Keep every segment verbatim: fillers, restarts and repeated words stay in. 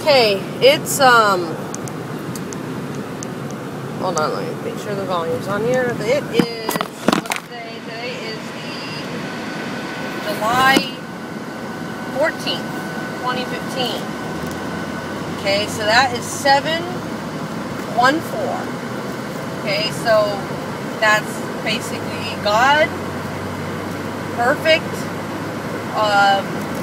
Okay, it's, um, hold on, let me make sure the volume's on here. It is, what's today? Today is the July fourteenth, twenty fifteen. Okay, so that is seven one four. Okay, so that's basically God, perfect, um,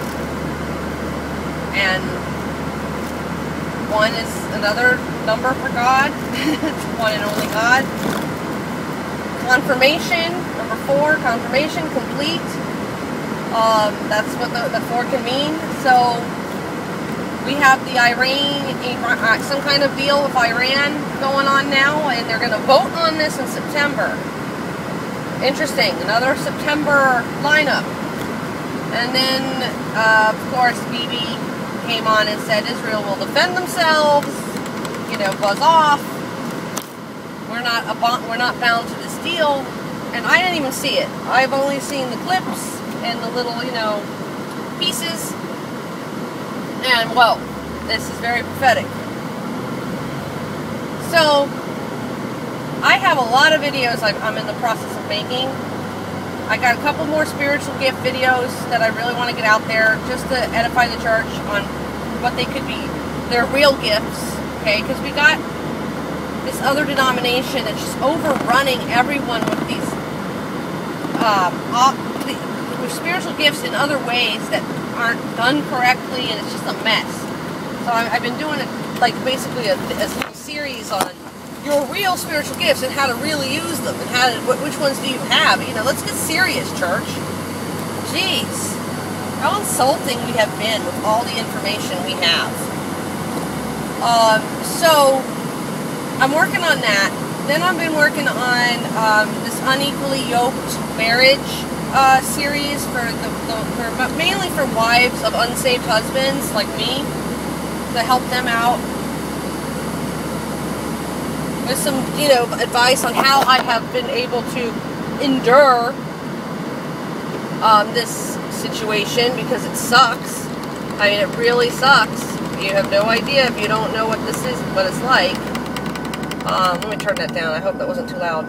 and one is another number for God. It's one and only God. Confirmation, number four, confirmation, complete. Um, that's what the, the four can mean. So we have the Iran, Iran, some kind of deal with Iran going on now, and they're going to vote on this in September. Interesting, another September lineup. And then, uh, of course, B B came on and said Israel will defend themselves, you know, buzz off. We're not a we're not bound to this deal, and I didn't even see it. I've only seen the clips and the little, you know, pieces. And well, this is very prophetic. So I have a lot of videos I'm in the process of making. I got a couple more spiritual gift videos that I really want to get out there just to edify the church on what they could be, their real gifts, okay? Because we got this other denomination that's just overrunning everyone with these uh, op with spiritual gifts in other ways that aren't done correctly, and it's just a mess. So I, I've been doing it like basically a, a series on your real spiritual gifts and how to really use them, and how to, which ones do you have? You know, let's get serious, church. Jeez, how insulting we have been with all the information we have. Um, so I'm working on that. Then I've been working on um, this unequally yoked marriage uh, series for the, the for, but mainly for wives of unsaved husbands like me, to help them out with some, you know, advice on how I have been able to endure um, this situation, because it sucks. I mean, it really sucks. You have no idea if you don't know what this is, what it's like. Um, let me turn that down. I hope that wasn't too loud.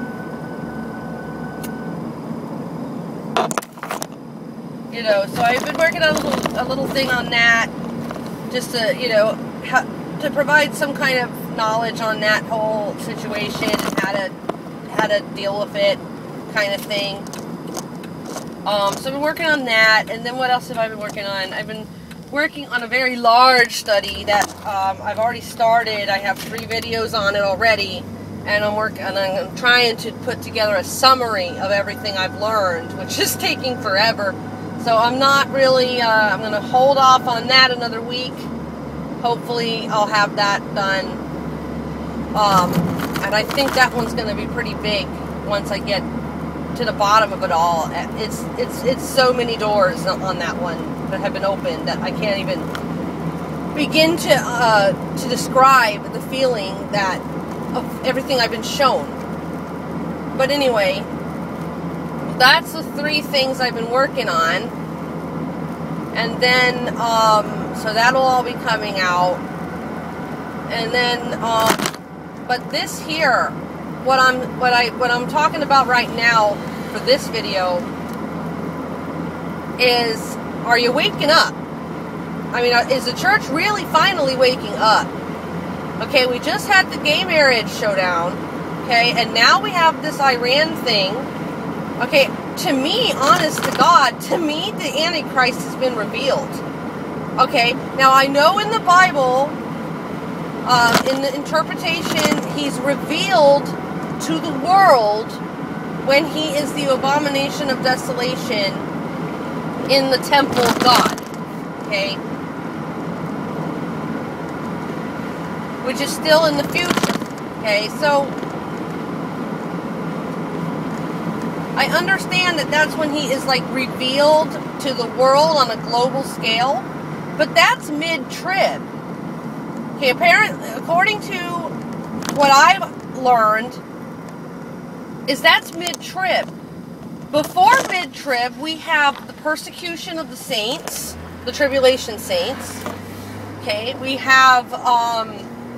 You know, so I've been working on a little, a little thing on that, just to, you know, ha to provide some kind of knowledge on that whole situation and how to how to deal with it, kind of thing. Um, so I've been working on that, and then what else have I been working on? I've been working on a very large study that um, I've already started. I have three videos on it already, and I'm working and I'm trying to put together a summary of everything I've learned, which is taking forever. So I'm not really. Uh, I'm going to hold off on that another week. Hopefully, I'll have that done. Um, and I think that one's going to be pretty big once I get to the bottom of it all. It's it's it's so many doors on that one that have been opened that I can't even begin to uh, to describe the feeling that of everything I've been shown. But anyway, that's the three things I've been working on, and then um, so that'll all be coming out, and then. Um, But this here, what I'm what I what I'm talking about right now for this video is, are you waking up? I mean, is the church really finally waking up? Okay, we just had the gay marriage showdown, okay, and now we have this Iran thing. Okay, to me, honest to God, to me, the Antichrist has been revealed. Okay, now I know in the Bible, Uh, in the interpretation, he's revealed to the world when he is the abomination of desolation in the temple of God, okay? Which is still in the future, okay? So, I understand that that's when he is, like, revealed to the world on a global scale, but that's mid-trib. Okay, apparently, according to what I've learned, is that's mid-trib. Before mid-trib, we have the persecution of the saints, the tribulation saints. Okay, we have um,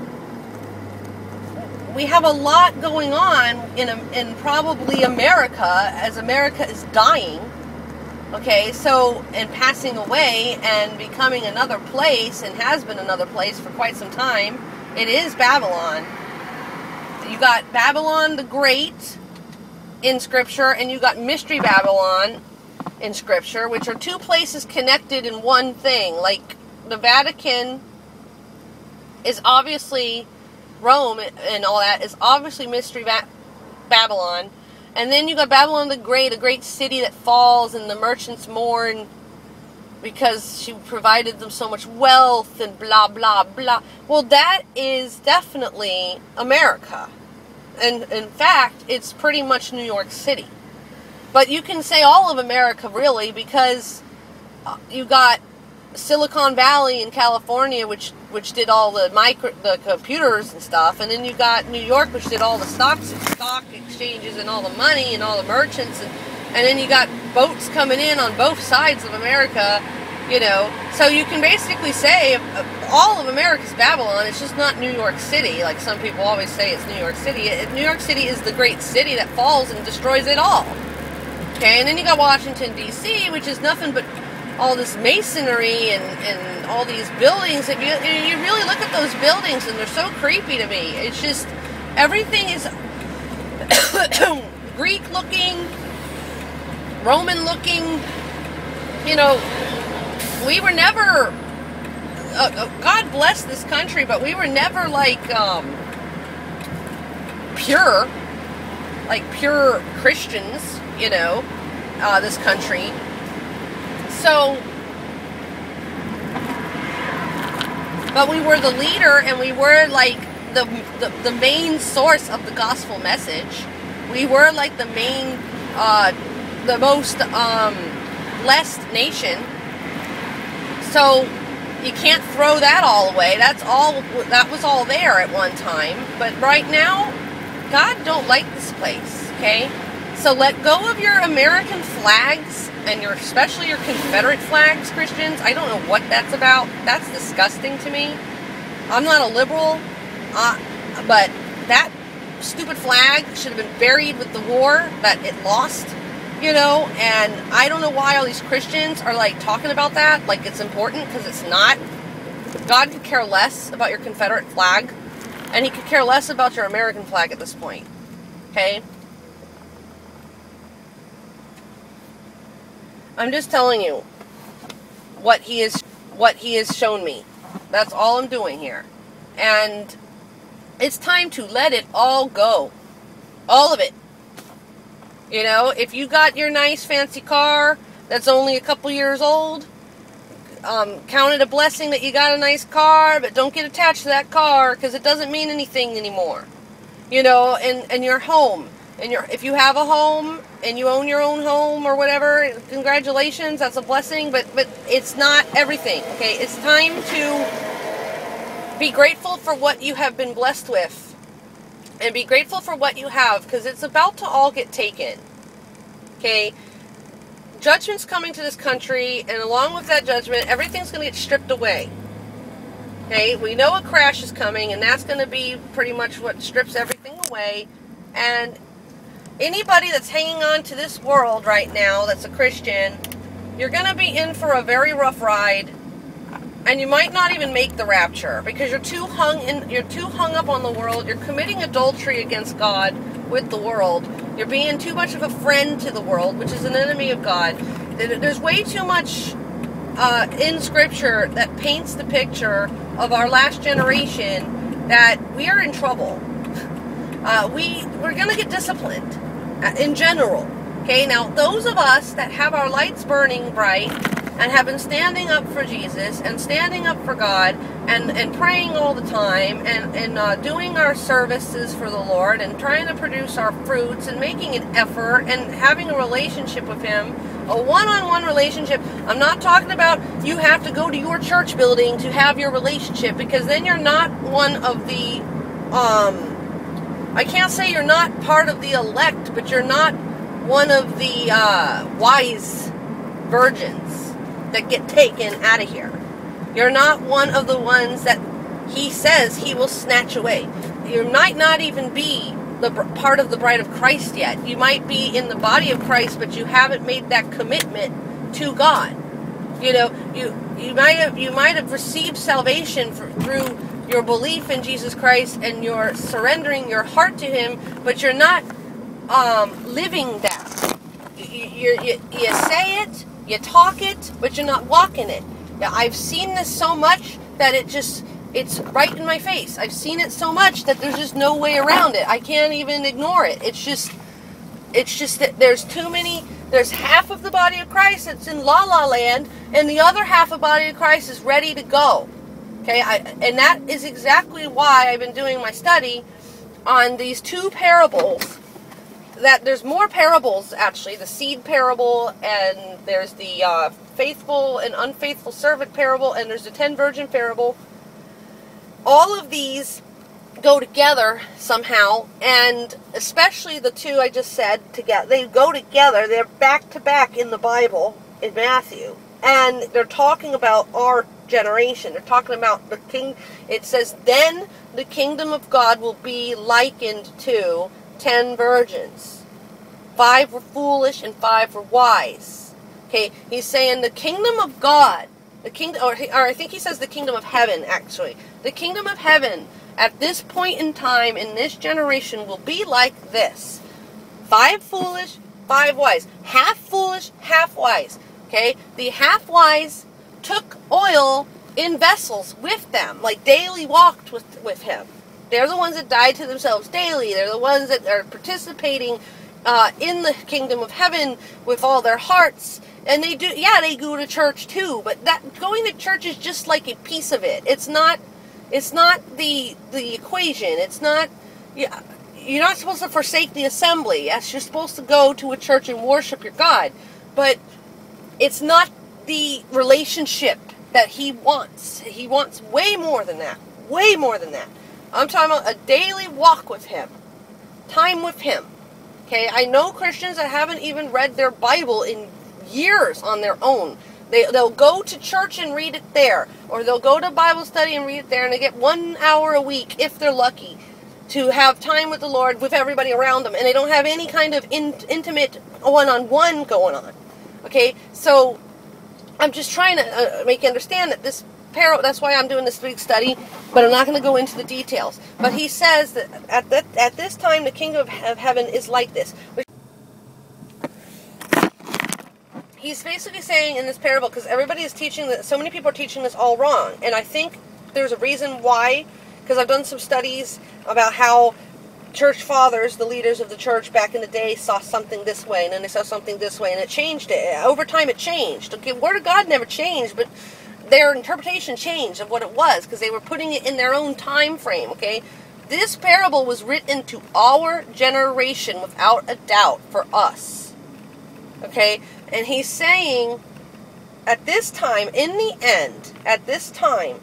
we have a lot going on in in probably America, as America is dying. Okay, so, and passing away and becoming another place, and has been another place for quite some time. It is Babylon. You got Babylon the Great in Scripture, and you got Mystery Babylon in Scripture, which are two places connected in one thing. Like, the Vatican is obviously Rome, and all that is obviously Mystery ba- Babylon. And then you got Babylon the Great, a great city that falls, and the merchants mourn because she provided them so much wealth and blah, blah, blah. Well, that is definitely America. And in fact, it's pretty much New York City. But you can say all of America, really, because you got Silicon Valley in California, which which did all the micro, the computers and stuff, and then you got New York, which did all the stocks, stock exchanges and all the money and all the merchants, and, and then you got boats coming in on both sides of America, you know. So you can basically say all of America's Babylon. It's just not New York City, like some people always say it's New York City. It, New York City is the great city that falls and destroys it all. Okay, and then you got Washington, D C, which is nothing but all this masonry and, and all these buildings. If you, you really look at those buildings, and they're so creepy to me. It's just, everything is Greek-looking, Roman-looking. You know, we were never, uh, uh, God bless this country, but we were never like um, pure, like pure Christians, you know, uh, this country. So, but we were the leader, and we were like the, the the main source of the gospel message. We were like the main, uh, the most um, blessed nation. So you can't throw that all away. That's all. That was all there at one time. But right now, God don't like this place. Okay, so let go of your American flags. And your, especially your Confederate flags, Christians. I don't know what that's about. That's disgusting to me. I'm not a liberal, uh, but that stupid flag should have been buried with the war that it lost, you know. And I don't know why all these Christians are like talking about that like it's important, because it's not. God could care less about your Confederate flag, and He could care less about your American flag at this point. Okay. I'm just telling you what he is, what he has shown me. That's all I'm doing here. And it's time to let it all go. All of it. You know, if you got your nice fancy car that's only a couple years old, um, count it a blessing that you got a nice car, but don't get attached to that car, because it doesn't mean anything anymore. You know, and, and your home. And your, if you have a home and you own your own home or whatever, congratulations, that's a blessing, but, but it's not everything, okay? It's time to be grateful for what you have been blessed with, and be grateful for what you have, because it's about to all get taken, okay? Judgment's coming to this country, and along with that judgment, everything's going to get stripped away, okay? We know a crash is coming, and that's going to be pretty much what strips everything away, and anybody that's hanging on to this world right now that's a Christian, you're going to be in for a very rough ride, and you might not even make the rapture, because you're too hung in, you're too hung up on the world. You're committing adultery against God with the world. You're being too much of a friend to the world, which is an enemy of God. There's way too much uh, in Scripture that paints the picture of our last generation that we are in trouble. Uh, we, we're going to get disciplined uh, in general. Okay, now those of us that have our lights burning bright and have been standing up for Jesus and standing up for God and, and praying all the time and, and uh, doing our services for the Lord and trying to produce our fruits and making an effort and having a relationship with Him, a one-on-one relationship. I'm not talking about you have to go to your church building to have your relationship, because then you're not one of the, um, I can't say you're not part of the elect, but you're not one of the uh, wise virgins that get taken out of here. You're not one of the ones that he says he will snatch away. You might not even be the part of the bride of Christ yet. You might be in the body of Christ, but you haven't made that commitment to God. You know, you you might have you might have received salvation for, through your belief in Jesus Christ and your surrendering your heart to Him, but you're not um, living that. You, you, you, you say it, you talk it, but you're not walking it. I've seen this so much that it just, it's right in my face. I've seen it so much that there's just no way around it. I can't even ignore it. It's just, it's just that there's too many, there's half of the body of Christ that's in la-la land, and the other half of the body of Christ is ready to go. Okay, I, and that is exactly why I've been doing my study on these two parables. That there's more parables, actually. The seed parable, and there's the uh, faithful and unfaithful servant parable, and there's the ten virgin parable. All of these go together somehow, and especially the two I just said together. They go together. They're back to back in the Bible, in Matthew. And they're talking about our generation. They're talking about the king. It says, then the kingdom of God will be likened to ten virgins. Five were foolish and five were wise. Okay, he's saying the kingdom of God, the kingdom, or, or I think he says the kingdom of heaven, actually. The kingdom of heaven at this point in time in this generation will be like this. Five foolish, five wise. Half foolish, half wise. Okay, the half wise took oil in vessels with them, like daily walked with, with him. They're the ones that died to themselves daily. They're the ones that are participating uh, in the kingdom of heaven with all their hearts. And they do, yeah, they go to church too. But that going to church is just like a piece of it. It's not, it's not the the equation. It's not. Yeah, you're not supposed to forsake the assembly. Yes, you're supposed to go to a church and worship your God. But it's not the relationship that He wants. He wants way more than that. Way more than that. I'm talking about a daily walk with Him. Time with Him. Okay, I know Christians that haven't even read their Bible in years on their own. They, they'll go to church and read it there. Or they'll go to Bible study and read it there. And they get one hour a week, if they're lucky, to have time with the Lord with everybody around them. And they don't have any kind of in, intimate one-on-one going on. Okay, so I'm just trying to uh, make you understand that this parable, that's why I'm doing this big study, but I'm not going to go into the details. But he says that at, that, at this time, the kingdom of heaven is like this. He's basically saying in this parable, because everybody is teaching, that so many people are teaching this all wrong. And I think there's a reason why, because I've done some studies about how church fathers, the leaders of the church back in the day, saw something this way, and then they saw something this way, and it changed it. Over time it changed. Okay, Word of God never changed, but their interpretation changed of what it was, because they were putting it in their own time frame, okay? This parable was written to our generation without a doubt, for us. Okay? And he's saying, at this time, in the end, at this time,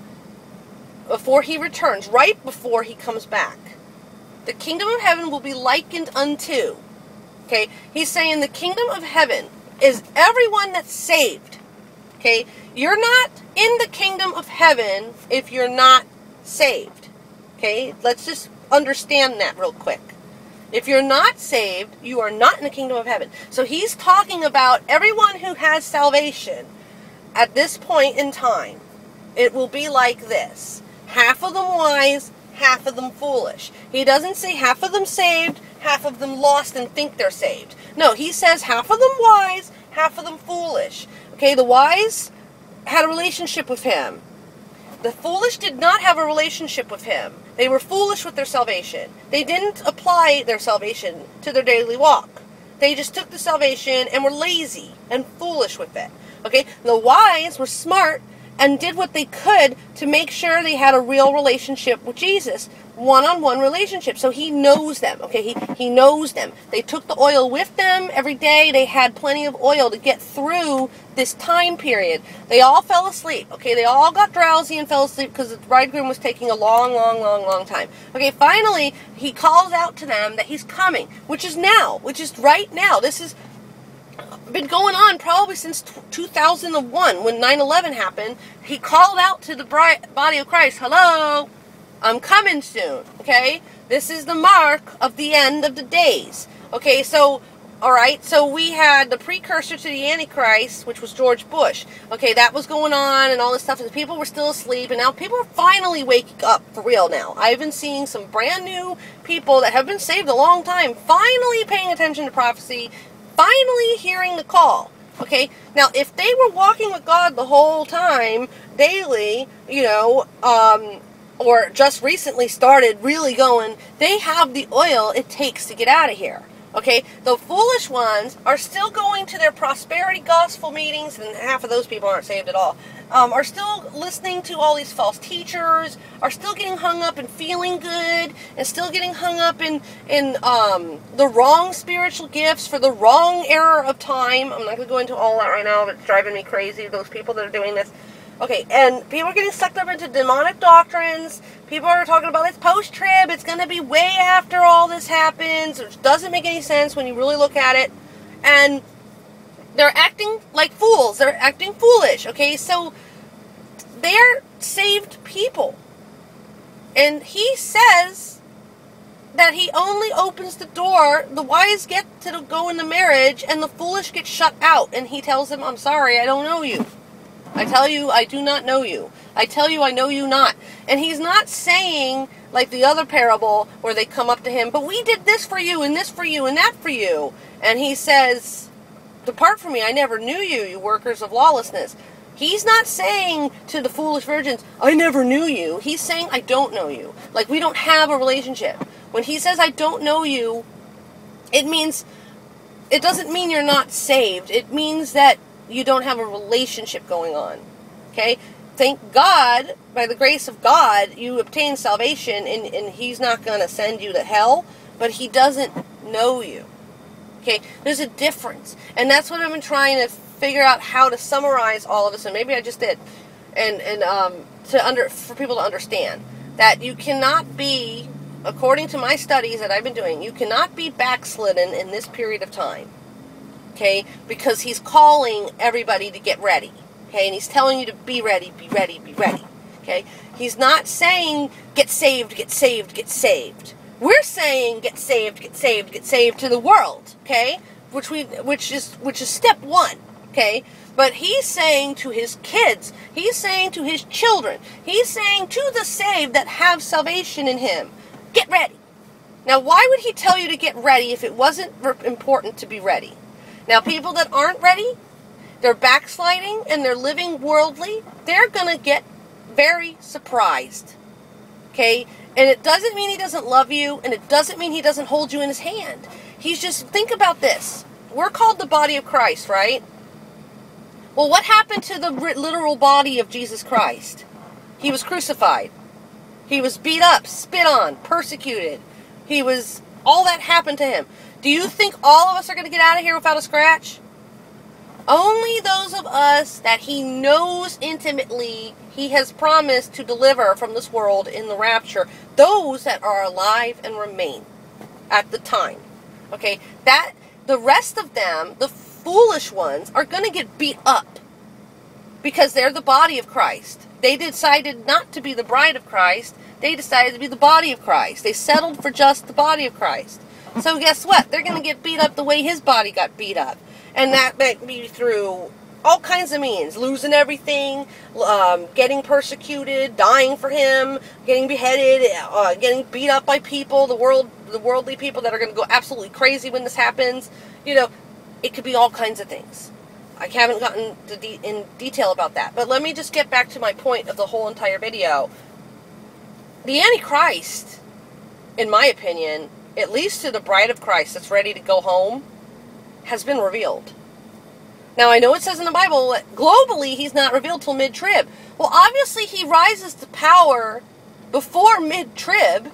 before he returns, right before he comes back, the kingdom of heaven will be likened unto. Okay? He's saying the kingdom of heaven is everyone that's saved. Okay? You're not in the kingdom of heaven if you're not saved. Okay? Let's just understand that real quick. If you're not saved, you are not in the kingdom of heaven. So he's talking about everyone who has salvation at this point in time. It will be like this. Half of them wise, half of them foolish. He doesn't say half of them saved, half of them lost and think they're saved. No, he says half of them wise, half of them foolish. Okay, the wise had a relationship with him. The foolish did not have a relationship with him. They were foolish with their salvation. They didn't apply their salvation to their daily walk. They just took the salvation and were lazy and foolish with it. Okay, the wise were smart and did what they could to make sure they had a real relationship with Jesus. One-on-one relationship. So he knows them. Okay, he, he knows them. They took the oil with them every day. They had plenty of oil to get through this time period. They all fell asleep. Okay, they all got drowsy and fell asleep because the bridegroom was taking a long, long, long, long time. Okay, finally, he calls out to them that he's coming, which is now, which is right now. This is been going on probably since two thousand one when nine eleven happened. He called out to the body of Christ, hello, I'm coming soon, okay? This is the mark of the end of the days. Okay, so, alright, so we had the precursor to the Antichrist, which was George Bush. Okay, that was going on and all this stuff, and people were still asleep, and now people are finally waking up for real now. I've been seeing some brand new people that have been saved a long time, finally paying attention to prophecy, finally hearing the call. Okay, now if they were walking with God the whole time, daily, you know, um... or just recently started really going, they have the oil it takes to get out of here. Okay? The foolish ones are still going to their prosperity gospel meetings, and half of those people aren't saved at all, um, are still listening to all these false teachers, are still getting hung up in feeling good, and still getting hung up in, in um, the wrong spiritual gifts for the wrong era of time. I'm not going to go into all that right now, but it's driving me crazy, those people that are doing this. Okay, and people are getting sucked up into demonic doctrines. People are talking about it's post-trib. It's going to be way after all this happens, which doesn't make any sense when you really look at it. And they're acting like fools. They're acting foolish, okay? So they're saved people. And he says that he only opens the door. The wise get to go into marriage, and the foolish get shut out. And he tells them, I'm sorry, I don't know you. I tell you, I do not know you. I tell you, I know you not. And he's not saying, like the other parable, where they come up to him, but we did this for you, and this for you, and that for you. And he says, depart from me, I never knew you, you workers of lawlessness. He's not saying to the foolish virgins, I never knew you. He's saying, I don't know you. Like, we don't have a relationship. When he says, I don't know you, it means, it doesn't mean you're not saved. It means that you don't have a relationship going on. Okay? Thank God, by the grace of God, you obtain salvation, and, and he's not going to send you to hell, but he doesn't know you. Okay? There's a difference. And that's what I've been trying to figure out, how to summarize all of this, and maybe I just did, and, and um, to under for people to understand that you cannot be, according to my studies that I've been doing, you cannot be backslidden in this period of time. Okay, because he's calling everybody to get ready. Okay, and he's telling you to be ready, be ready, be ready. Okay, he's not saying get saved, get saved, get saved. We're saying get saved, get saved, get saved to the world. Okay, which we, which is, which is step one. Okay, but he's saying to his kids, he's saying to his children, he's saying to the saved that have salvation in him, get ready. Now, why would he tell you to get ready if it wasn't important to be ready? Now, people that aren't ready, they're backsliding, and they're living worldly, they're going to get very surprised. Okay? And it doesn't mean he doesn't love you, and it doesn't mean he doesn't hold you in his hand. He's just, think about this. We're called the body of Christ, right? Well, what happened to the literal body of Jesus Christ? He was crucified. He was beat up, spit on, persecuted. He was, all that happened to him. Do you think all of us are going to get out of here without a scratch? Only those of us that he knows intimately he has promised to deliver from this world in the rapture. Those that are alive and remain at the time. Okay? That, the rest of them, the foolish ones, are going to get beat up. Because they're the body of Christ. They decided not to be the bride of Christ. They decided to be the body of Christ. They settled for just the body of Christ. So guess what? They're going to get beat up the way his body got beat up. And that might be through all kinds of means. Losing everything, um, getting persecuted, dying for him, getting beheaded, uh, getting beat up by people, the world, the worldly people that are going to go absolutely crazy when this happens. You know, it could be all kinds of things. I haven't gotten to de in detail about that. But let me just get back to my point of the whole entire video. The Antichrist, in my opinion, at least to the bride of Christ that's ready to go home, has been revealed. Now, I know it says in the Bible that globally he's not revealed till mid-trib. Well, obviously he rises to power before mid-trib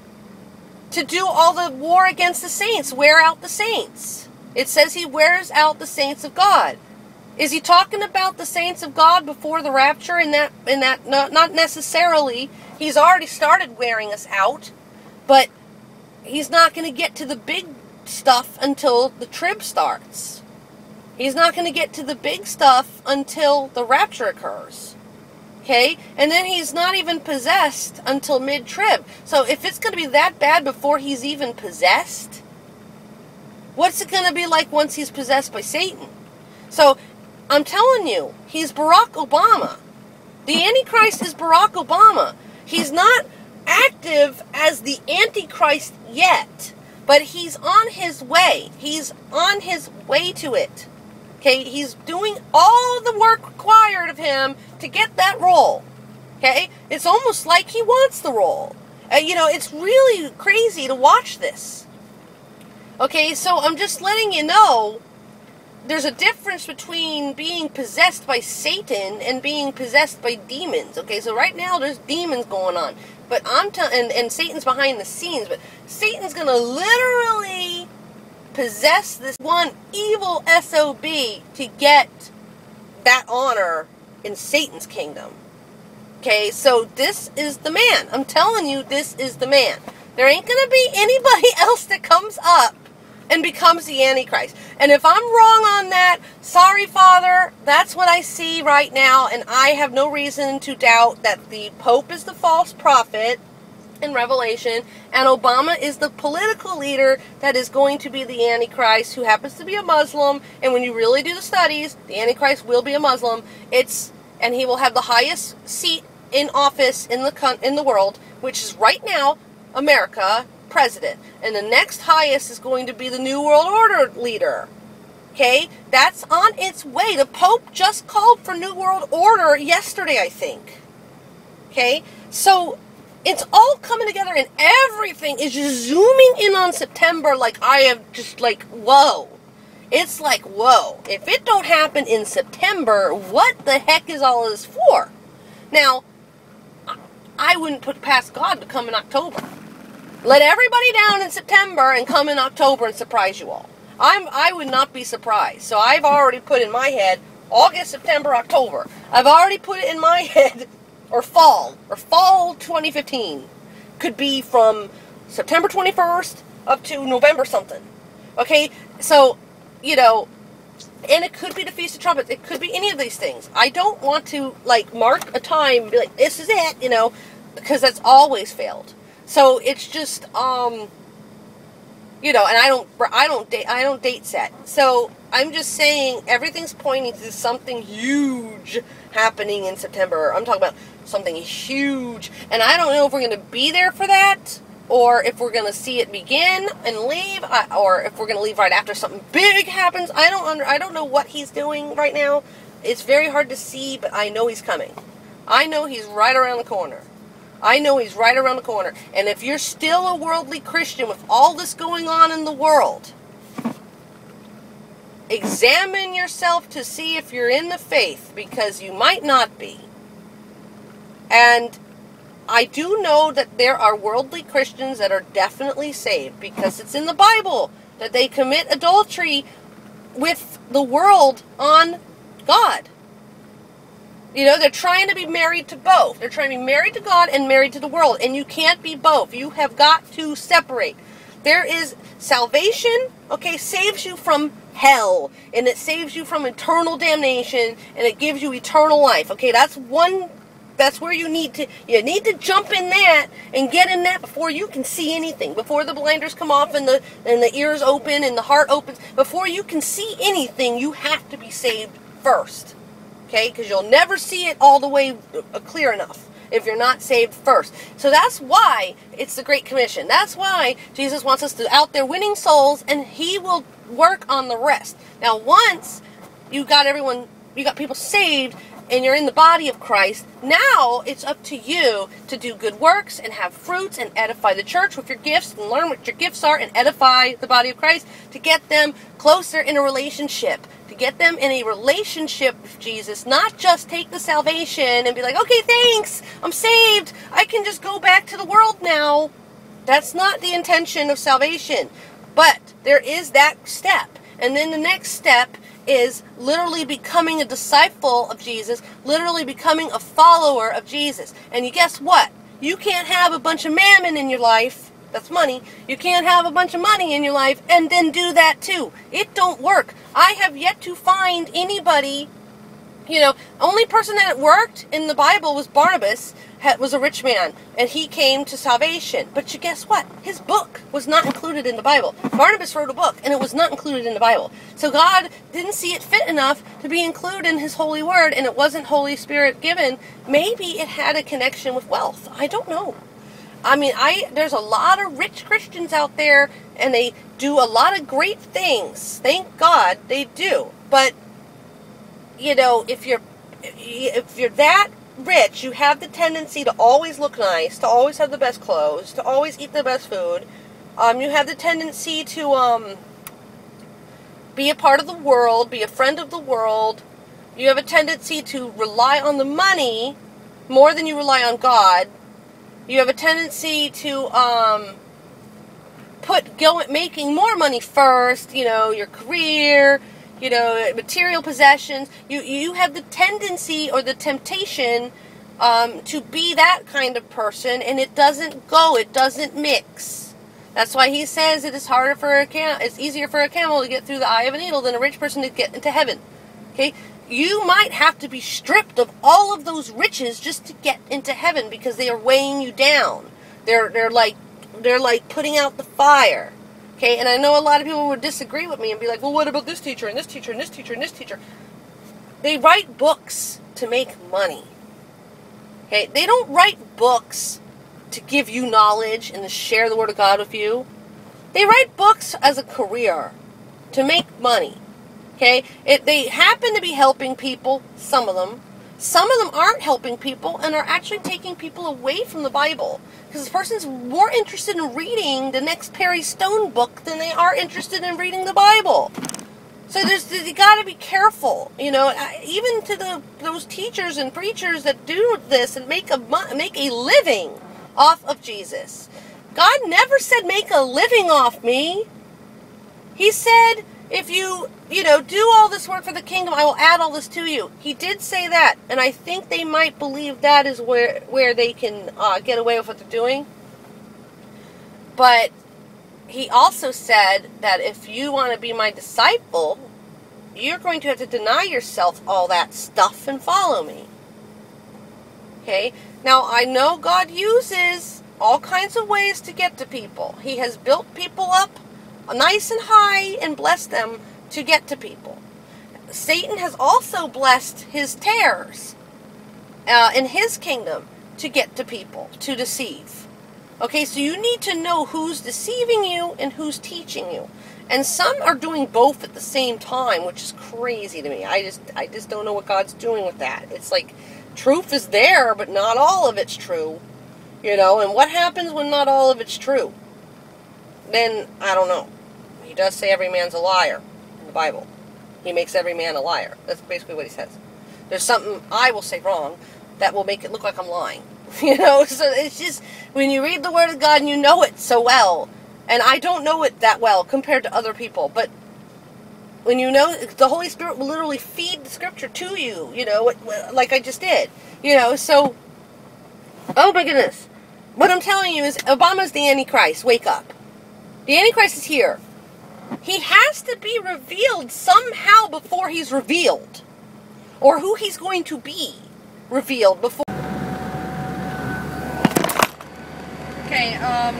to do all the war against the saints, wear out the saints. It says he wears out the saints of God. Is he talking about the saints of God before the rapture? In that, in that, no, not necessarily. He's already started wearing us out, but he's not going to get to the big stuff until the trib starts. He's not going to get to the big stuff until the rapture occurs. Okay? And then he's not even possessed until mid-trib. So if it's going to be that bad before he's even possessed, what's it going to be like once he's possessed by Satan? So I'm telling you, he's Barack Obama. The Antichrist is Barack Obama. He's not active as the Antichrist yet, but he's on his way. He's on his way to it. Okay, he's doing all the work required of him to get that role. Okay, it's almost like he wants the role. Uh, you know, it's really crazy to watch this. Okay, so I'm just letting you know there's a difference between being possessed by Satan and being possessed by demons. Okay, so right now there's demons going on, but I'm telling, and, and Satan's behind the scenes, but Satan's gonna literally possess this one evil S O B to get that honor in Satan's kingdom. Okay, so this is the man. I'm telling you, this is the man. There ain't gonna be anybody else that comes up and becomes the Antichrist. And if I'm wrong on that, sorry, Father, that's what I see right now, and I have no reason to doubt that the Pope is the false prophet in Revelation, and Obama is the political leader that is going to be the Antichrist, who happens to be a Muslim. And when you really do the studies, the Antichrist will be a Muslim. It's and he will have the highest seat in office in the in the world, which is right now America, president. And the next highest is going to be the New World Order leader. Okay, that's on its way. The Pope just called for New World Order yesterday, I think. Okay, so it's all coming together, and everything is just zooming in on September. Like I have just like, whoa. It's like, whoa. If it don't happen in September, what the heck is all this for? Now, I wouldn't put past God to come in October. Let everybody down in September and come in October and surprise you all. I'm, I would not be surprised. So I've already put in my head August, September, October. I've already put it in my head, or fall, or fall twenty fifteen. Could be from September twenty-first up to November something. Okay, so, you know, and it could be the Feast of Trumpets. It could be any of these things. I don't want to, like, mark a time and be like, this is it, you know, because that's always failed. So it's just, um, you know, and I don't, I don't date, I don't date set. So I'm just saying everything's pointing to something huge happening in September. I'm talking about something huge, and I don't know if we're going to be there for that, or if we're going to see it begin and leave, or if we're going to leave right after something big happens. I don't under, I don't know what he's doing right now. It's very hard to see, but I know he's coming. I know he's right around the corner. I know he's right around the corner. And if you're still a worldly Christian with all this going on in the world, examine yourself to see if you're in the faith, because you might not be. And I do know that there are worldly Christians that are definitely saved, because it's in the Bible that they commit adultery with the world on God. You know, they're trying to be married to both. They're trying to be married to God and married to the world. And you can't be both. You have got to separate. There is salvation, okay, saves you from hell. And it saves you from eternal damnation. And it gives you eternal life. Okay, that's one, that's where you need to, you need to jump in that and get in that before you can see anything. Before the blinders come off and the, and the ears open and the heart opens. Before you can see anything, you have to be saved first. Okay, because you'll never see it all the way clear enough if you're not saved first. So that's why it's the Great Commission. That's why Jesus wants us to out there winning souls, and he will work on the rest. Now, once you got everyone, you got people saved, and you're in the body of Christ, now it's up to you to do good works and have fruits and edify the church with your gifts and learn what your gifts are and edify the body of Christ to get them closer in a relationship. To get them in a relationship with Jesus, not just take the salvation and be like, okay, thanks, I'm saved, I can just go back to the world now. That's not the intention of salvation. But there is that step. And then the next step is literally becoming a disciple of Jesus, literally becoming a follower of Jesus. And you guess what? You can't have a bunch of mammon in your life. That's money. You can't have a bunch of money in your life and then do that too. It don't work. I have yet to find anybody, you know, only person that worked in the Bible was Barnabas, was a rich man, and he came to salvation. But you guess what? His book was not included in the Bible. Barnabas wrote a book, and it was not included in the Bible. So God didn't see it fit enough to be included in His holy word, and it wasn't Holy Spirit given. Maybe it had a connection with wealth. I don't know. I mean, I there's a lot of rich Christians out there, and they do a lot of great things. Thank God they do. But, you know, if you're if you're that rich, you have the tendency to always look nice, to always have the best clothes, to always eat the best food. Um, you have the tendency to um, be a part of the world, be a friend of the world. You have a tendency to rely on the money more than you rely on God. You have a tendency to um, put go making more money first, you know, your career, you know, material possessions. You you have the tendency or the temptation um, to be that kind of person, and it doesn't go. It doesn't mix. That's why He says it is harder for a cam. It's easier for a camel to get through the eye of a needle than a rich person to get into heaven. Okay, you might have to be stripped of all of those riches just to get into heaven because they are weighing you down. They're they're like they're like putting out the fire. Okay, and I know a lot of people would disagree with me and be like, well, what about this teacher and this teacher and this teacher and this teacher? They write books to make money. Okay, they don't write books to give you knowledge and to share the Word of God with you. They write books as a career to make money. Okay, it, they happen to be helping people, some of them. Some of them aren't helping people and are actually taking people away from the Bible. Because this person's more interested in reading the next Perry Stone book than they are interested in reading the Bible. So there's you got to be careful, you know. Even to the those teachers and preachers that do this and make a make a living off of Jesus. God never said make a living off me. He said, if you, you know, do all this work for the kingdom, I will add all this to you. He did say that, and I think they might believe that is where where they can uh, get away with what they're doing. But He also said that if you want to be my disciple, you're going to have to deny yourself all that stuff and follow me. Okay? Now, I know God uses all kinds of ways to get to people. He has built people up nice and high and blessed them to get to people. Satan has also blessed his tares uh, in his kingdom to get to people, to deceive. Okay, so you need to know who's deceiving you and who's teaching you. And some are doing both at the same time, which is crazy to me. I just I just don't know what God's doing with that. It's like truth is there, but not all of it's true. You know, and what happens when not all of it's true? Then, I don't know. He does say every man's a liar in the Bible. He makes every man a liar. That's basically what He says. There's something I will say wrong that will make it look like I'm lying. You know, so it's just, when you read the Word of God and you know it so well, and I don't know it that well compared to other people, but when you know, the Holy Spirit will literally feed the Scripture to you, you know, like I just did. You know, so, oh my goodness. What I'm telling you is, Obama's the Antichrist. Wake up. The Antichrist is here. He has to be revealed somehow before he's revealed. Or who he's going to be revealed before. Okay, um...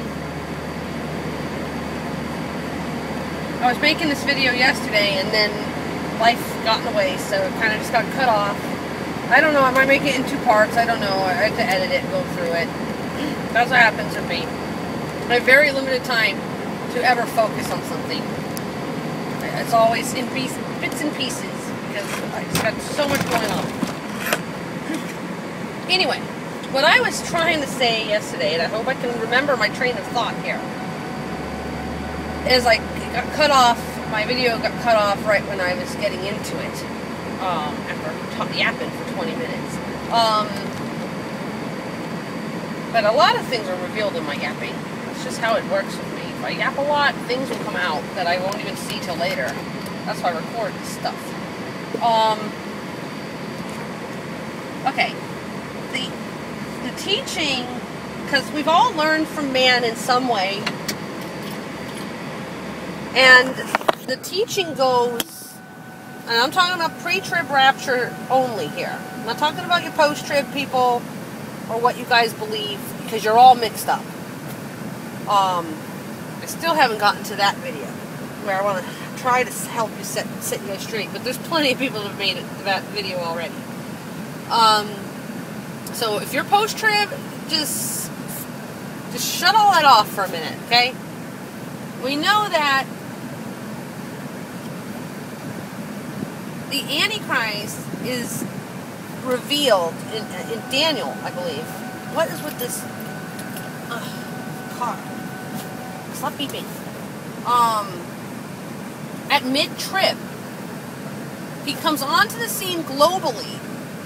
I was making this video yesterday, and then life got in the way, so it kind of just got cut off. I don't know, I might make it in two parts, I don't know. I have to edit it and go through it. That's what happens with me. I have very limited time to ever focus on something. It's always in piece, bits and pieces, because I just got so much going on. Anyway, what I was trying to say yesterday, and I hope I can remember my train of thought here, is like, it got cut off, my video got cut off right when I was getting into it, um, after yapping for twenty minutes. Um, but a lot of things are revealed in my yapping. It's just how it works with me. If I yap a lot, things will come out that I won't even see till later. That's why I record this stuff. Um, okay. The, the teaching because we've all learned from man in some way. And the teaching goes, and I'm talking about pre-trib rapture only here. I'm not talking about your post-trib people or what you guys believe, because you're all mixed up. Um, I still haven't gotten to that video where I want to try to help you set, set you guys straight, but there's plenty of people that have made it to that video already. Um, so if you're post-trib, just, just shut all that off for a minute, okay? We know that the Antichrist is revealed in, in Daniel, I believe. What is with this uh, car? Stop beeping. Um, at mid-trib, he comes onto the scene globally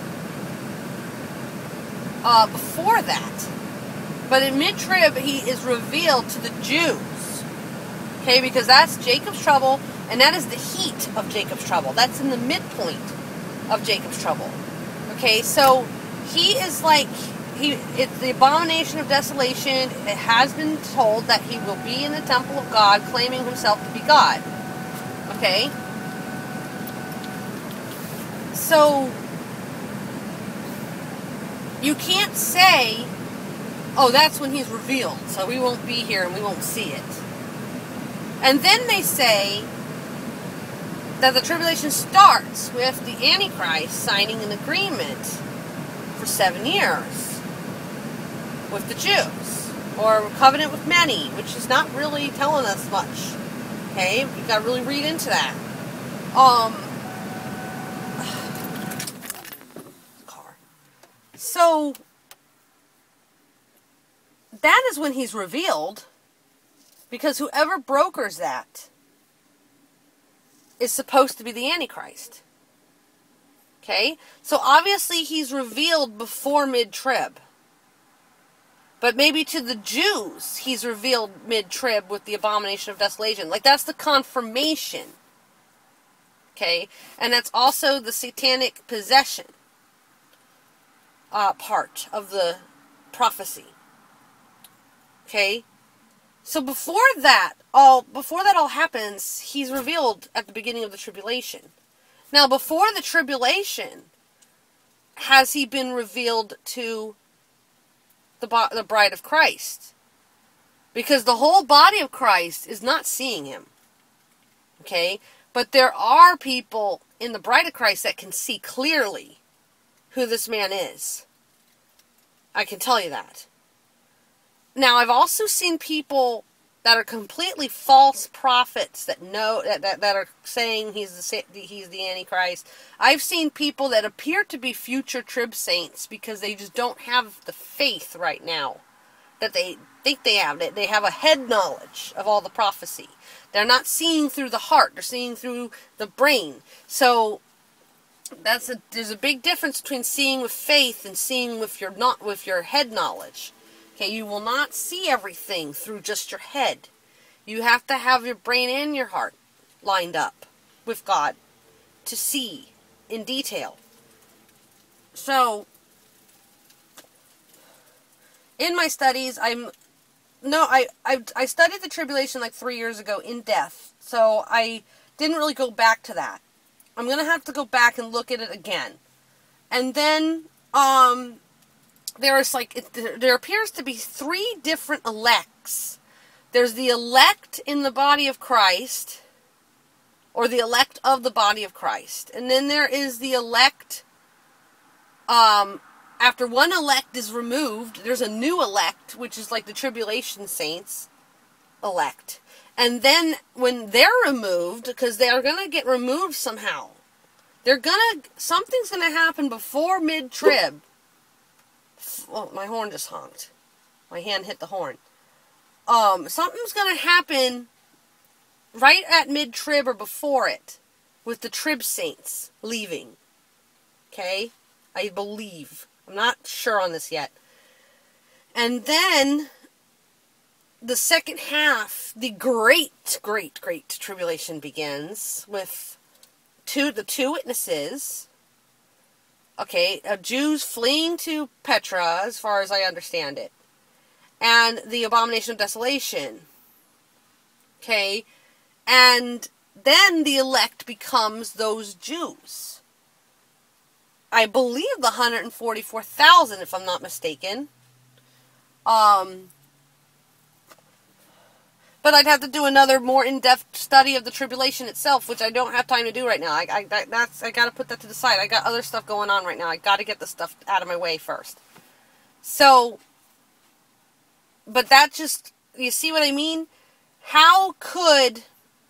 uh, before that. But in mid-trib, he is revealed to the Jews. Okay, because that's Jacob's trouble, and that is the heat of Jacob's trouble. That's in the midpoint of Jacob's trouble. Okay, so he is like, he it's the abomination of desolation. It has been told that he will be in the temple of God, claiming himself to be God. Okay? So, you can't say, oh, that's when he's revealed, so we won't be here and we won't see it. And then they say that the tribulation starts with the Antichrist signing an agreement for seven years with the Jews, or a covenant with many, which is not really telling us much. Okay, we've got to really read into that. Um, car. So that is when he's revealed, because whoever brokers that is supposed to be the Antichrist. Okay? So obviously he's revealed before mid-trib. But maybe to the Jews, he's revealed mid-trib with the abomination of desolation. Like, that's the confirmation. Okay? And that's also the satanic possession uh, part of the prophecy. Okay? So before that, all before that all happens, he's revealed at the beginning of the tribulation. Now, before the tribulation, has he been revealed to the, the bride of Christ? Because the whole body of Christ is not seeing him. Okay? But there are people in the bride of Christ that can see clearly who this man is. I can tell you that. Now, I've also seen people that are completely false prophets that know that, that, that are saying he's the he's the Antichrist. I've seen people that appear to be future trib saints because they just don't have the faith right now that they think they have. They, they have a head knowledge of all the prophecy. They're not seeing through the heart. They're seeing through the brain. So that's a there's a big difference between seeing with faith and seeing with your not with your head knowledge. Okay, you will not see everything through just your head. You have to have your brain and your heart lined up with God to see in detail. So, in my studies, I'm no, I I I studied the tribulation like three years ago in depth. So I didn't really go back to that. I'm gonna have to go back and look at it again, and then um. There is like, it, there appears to be three different elects. There's the elect in the body of Christ, or the elect of the body of Christ. And then there is the elect, um, after one elect is removed, there's a new elect, which is like the tribulation saints elect. And then when they're removed, because they're going to get removed somehow, they're going to, something's going to happen before mid-trib. Oh, my horn just honked. My hand hit the horn. Um, something's going to happen right at mid-trib or before it with the trib saints leaving. Okay? I believe. I'm not sure on this yet. And then the second half, the great, great, great tribulation begins with two the two witnesses. Okay, uh, Jews fleeing to Petra, as far as I understand it. and the abomination of desolation. Okay? And then the elect becomes those Jews. I believe the one hundred forty-four thousand, if I'm not mistaken. Um, but I'd have to do another more in-depth study of the tribulation itself, which I don't have time to do right now. I, I that, that's I got to put that to the side. I got other stuff going on right now. I got to get this stuff out of my way first. So, but that just, you see what I mean? How could,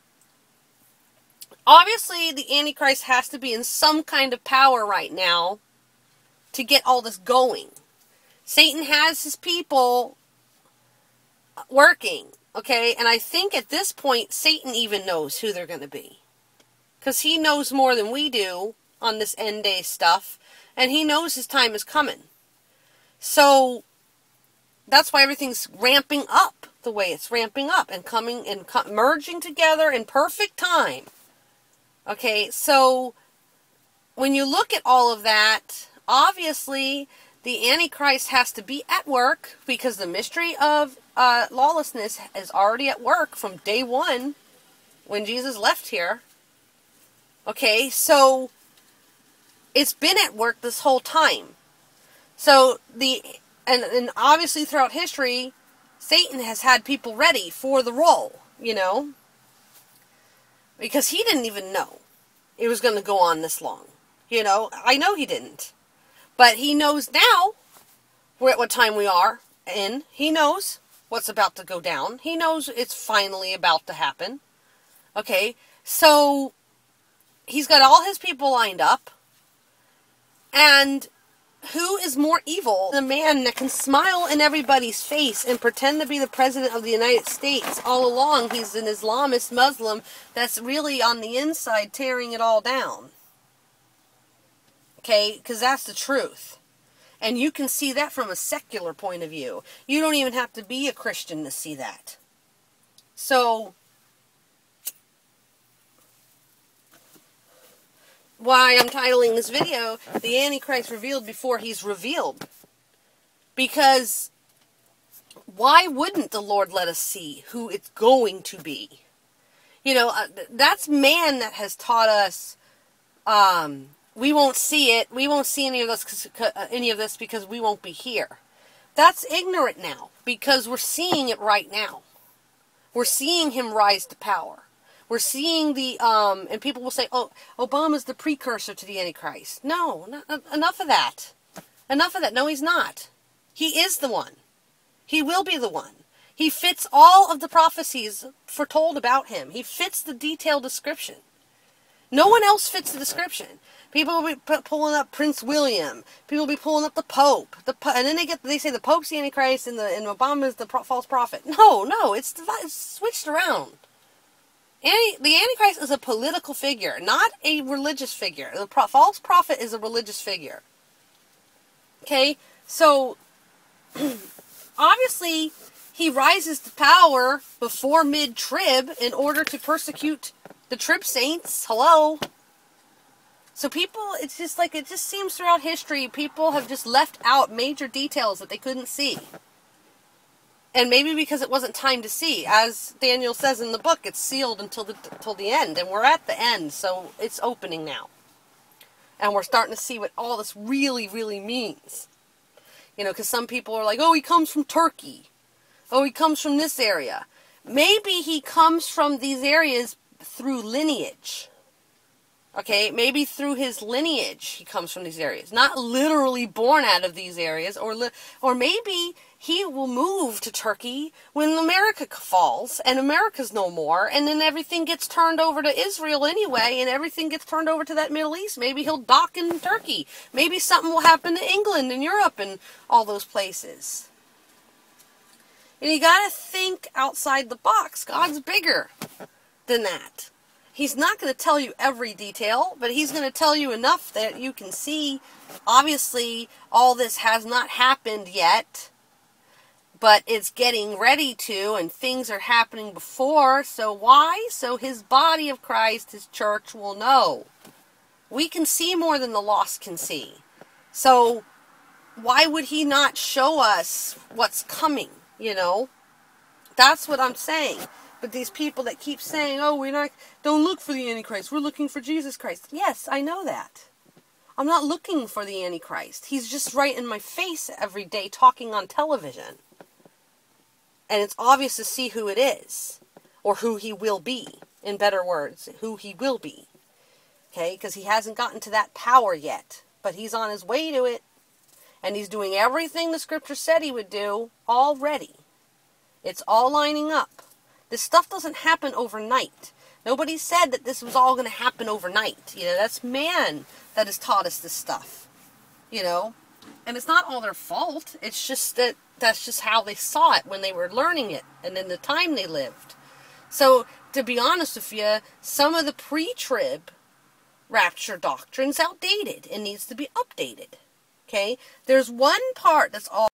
obviously the Antichrist has to be in some kind of power right now to get all this going. Satan has his people working, okay? And I think at this point, Satan even knows who they're going to be. Because he knows more than we do on this end day stuff. And he knows his time is coming. So, that's why everything's ramping up the way it's ramping up. And coming and co- merging together in perfect time. Okay, so, when you look at all of that, obviously, the Antichrist has to be at work. Because the mystery of uh, lawlessness is already at work from day one. When Jesus left here. Okay, so it's been at work this whole time. So the and, and obviously throughout history, Satan has had people ready for the role, you know, because he didn't even know it was going to go on this long. You know, I know he didn't, but he knows now we're at what time we are in. He knows what's about to go down. He knows it's finally about to happen. Okay, so he's got all his people lined up. And who is more evil than a man that can smile in everybody's face and pretend to be the president of the United States? All along, he's an Islamist Muslim that's really on the inside tearing it all down. Okay, because that's the truth. And you can see that from a secular point of view. You don't even have to be a Christian to see that. So, why I'm titling this video, The Antichrist Revealed Before He's Revealed. Because, why wouldn't the Lord let us see who it's going to be? You know, uh, that's man that has taught us, um, we won't see it, we won't see any of this, uh, any of this because we won't be here. That's ignorant now, because we're seeing it right now. We're seeing him rise to power. We're seeing the, um, and people will say, oh, Obama's the precursor to the Antichrist. No, not, enough of that. Enough of that. No, he's not. He is the one. He will be the one. He fits all of the prophecies foretold about him. He fits the detailed description. No one else fits the description. People will be pulling up Prince William. People will be pulling up the Pope. The po and then they get they say the Pope's the Antichrist and the and Obama's the pro false prophet. No, no, it's, it's switched around. Anti the Antichrist is a political figure, not a religious figure. The pro false prophet is a religious figure. Okay, so obviously he rises to power before mid-trib in order to persecute the trib saints. Hello. So people, it's just like, it just seems throughout history, people have just left out major details that they couldn't see. And maybe because it wasn't time to see. As Daniel says in the book, it's sealed until the, until the end. And we're at the end, so it's opening now. And we're starting to see what all this really, really means. You know, because some people are like, oh, he comes from Turkey. Oh, he comes from this area. Maybe he comes from these areas through lineage. Okay, maybe through his lineage he comes from these areas. Not literally born out of these areas. Or, li or maybe he will move to Turkey when America falls and America's no more. And then everything gets turned over to Israel anyway. And everything gets turned over to that Middle East. Maybe he'll dock in Turkey. Maybe something will happen to England and Europe and all those places. And you got to think outside the box. God's bigger than that. He's not going to tell you every detail, but he's going to tell you enough that you can see, obviously, all this has not happened yet, but it's getting ready to, and things are happening before. So why? So his body of Christ, his church, will know. We can see more than the lost can see. So why would he not show us what's coming? You know? That's what I'm saying. But these people that keep saying, oh, we're not, don't look for the Antichrist. We're looking for Jesus Christ. Yes, I know that. I'm not looking for the Antichrist. He's just right in my face every day talking on television. And it's obvious to see who it is. Or who he will be. In better words, who he will be. Okay? Because he hasn't gotten to that power yet. But he's on his way to it. And he's doing everything the scripture said he would do already. It's all lining up. This stuff doesn't happen overnight. Nobody said that this was all going to happen overnight. You know, that's man that has taught us this stuff. You know, and it's not all their fault. It's just that that's just how they saw it when they were learning it and in the time they lived. So, to be honest with you, some of the pre-trib rapture doctrine's outdated and needs to be updated. Okay? There's one part that's all...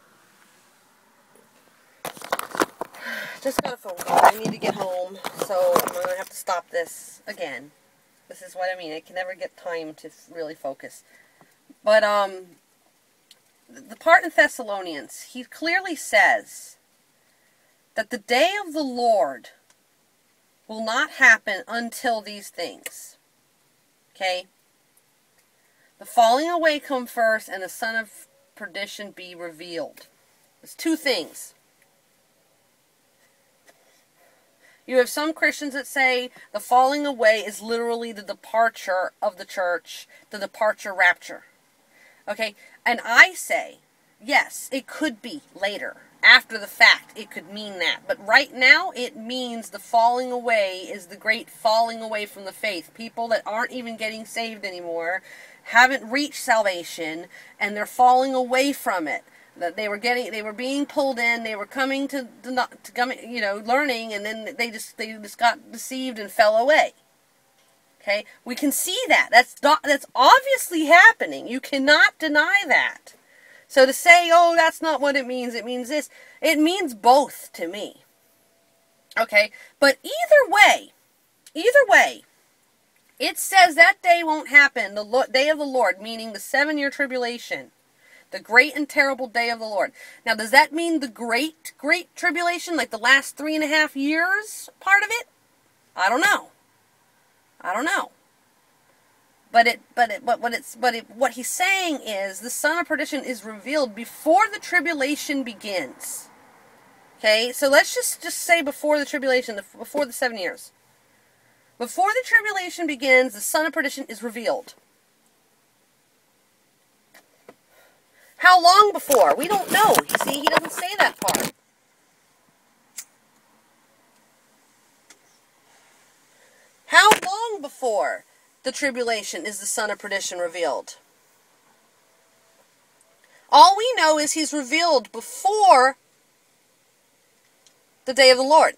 Just got a phone call. I need to get home, so I'm going to have to stop this again. This is what I mean. I can never get time to really focus. But, um, the part in Thessalonians, he clearly says that the day of the Lord will not happen until these things. Okay? The falling away come first, and the son of perdition be revealed. There's two things. You have some Christians that say the falling away is literally the departure of the church, the departure rapture. Okay? And I say, yes, it could be later. After the fact, it could mean that. But right now, it means the falling away is the great falling away from the faith. People that aren't even getting saved anymore, haven't reached salvation, and they're falling away from it. That they were getting, they were being pulled in, they were coming to, to, to coming, you know, learning, and then they just, they just got deceived and fell away. Okay, we can see that. That's not, that's obviously happening. You cannot deny that. So to say, oh, that's not what it means, it means this, it means both to me. Okay, but either way, either way, it says that day won't happen, the day of the Lord, meaning the seven-year tribulation. The great and terrible day of the Lord. Now, does that mean the great, great tribulation, like the last three and a half years part of it? I don't know. I don't know. But it, but it, but what it's, but it, what he's saying is the son of perdition is revealed before the tribulation begins. Okay, so let's just just say before the tribulation, before the seven years. Before the tribulation begins, the son of perdition is revealed. How long before? We don't know. You see, he doesn't say that part. How long before the tribulation is the son of perdition revealed? All we know is he's revealed before the day of the Lord.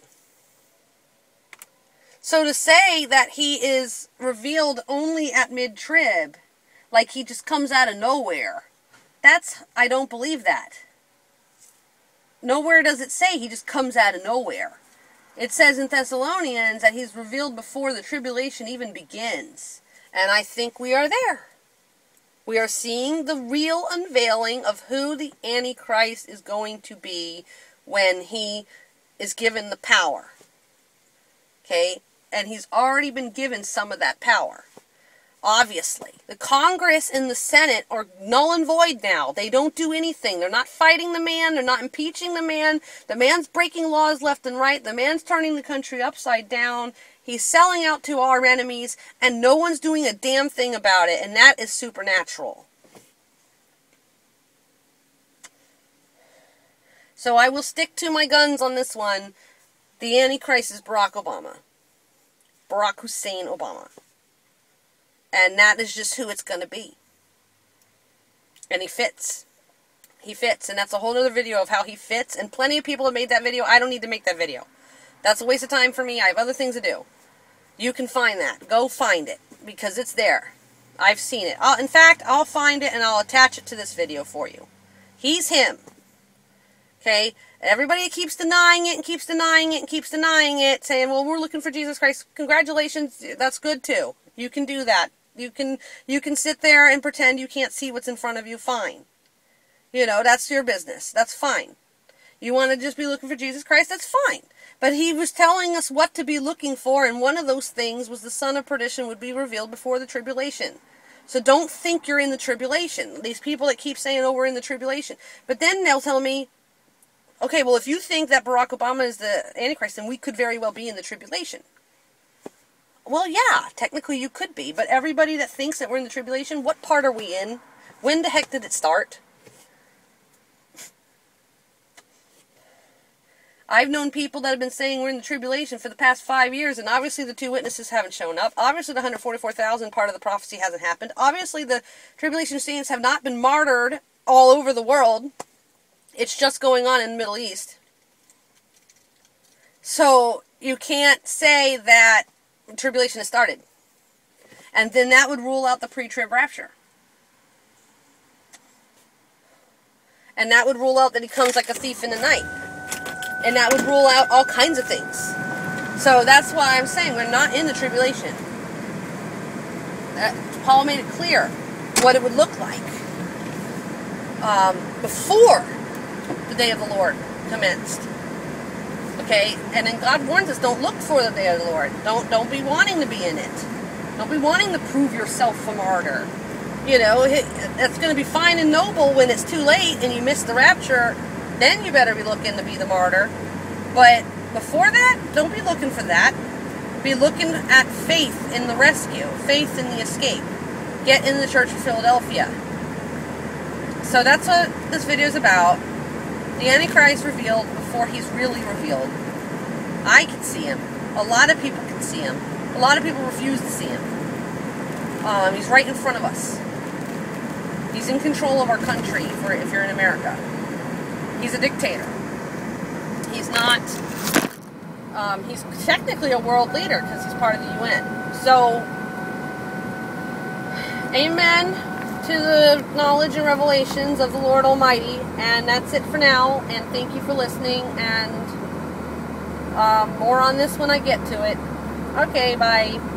So to say that he is revealed only at mid-trib, like he just comes out of nowhere, that's, I don't believe that. Nowhere does it say he just comes out of nowhere. It says in Thessalonians that he's revealed before the tribulation even begins. And I think we are there. We are seeing the real unveiling of who the Antichrist is going to be when he is given the power. Okay? And he's already been given some of that power. Obviously. The Congress and the Senate are null and void now. They don't do anything. They're not fighting the man. They're not impeaching the man. The man's breaking laws left and right. The man's turning the country upside down. He's selling out to our enemies. And no one's doing a damn thing about it. And that is supernatural. So I will stick to my guns on this one. The Antichrist is Barack Obama. Barack Hussein Obama. And that is just who it's going to be. And he fits. He fits. And that's a whole other video of how he fits. And plenty of people have made that video. I don't need to make that video. That's a waste of time for me. I have other things to do. You can find that. Go find it. Because it's there. I've seen it. I'll, in fact, I'll find it and I'll attach it to this video for you. He's him. Okay? Everybody keeps denying it and keeps denying it and keeps denying it. Saying, well, we're looking for Jesus Christ. Congratulations. That's good too. You can do that. You can you can sit there and pretend you can't see what's in front of you. Fine. You know, that's your business. That's fine. You want to just be looking for Jesus Christ? That's fine. But he was telling us what to be looking for, and one of those things was the son of perdition would be revealed before the tribulation. So don't think you're in the tribulation. These people that keep saying, oh, we're in the tribulation. But then they'll tell me, okay, well, if you think that Barack Obama is the Antichrist, then we could very well be in the tribulation. Well, yeah, technically you could be. But everybody that thinks that we're in the tribulation, what part are we in? When the heck did it start? I've known people that have been saying we're in the tribulation for the past five years, and obviously the two witnesses haven't shown up. Obviously the one hundred forty-four thousand part of the prophecy hasn't happened. Obviously the tribulation saints have not been martyred all over the world. It's just going on in the Middle East. So you can't say that tribulation has started. And then that would rule out the pre-trib rapture. And that would rule out that he comes like a thief in the night. And that would rule out all kinds of things. So that's why I'm saying we're not in the tribulation. Uh, Paul made it clear what it would look like um, before the day of the Lord commenced. Okay? And then God warns us, don't look for the day of the Lord. Don't, don't be wanting to be in it. Don't be wanting to prove yourself a martyr. You know, it, it's going to be fine and noble when it's too late and you miss the rapture. Then you better be looking to be the martyr. But before that, don't be looking for that. Be looking at faith in the rescue, faith in the escape. Get in the Church of Philadelphia. So that's what this video is about. The Antichrist revealed before he's really revealed. I can see him. A lot of people can see him. A lot of people refuse to see him. Um, he's right in front of us. He's in control of our country for if you're in America. He's a dictator. He's not, um, he's technically a world leader because he's part of the U N. So, amen to the knowledge and revelations of the Lord Almighty. And that's it for now. And thank you for listening. And um, more on this when I get to it. Okay, bye.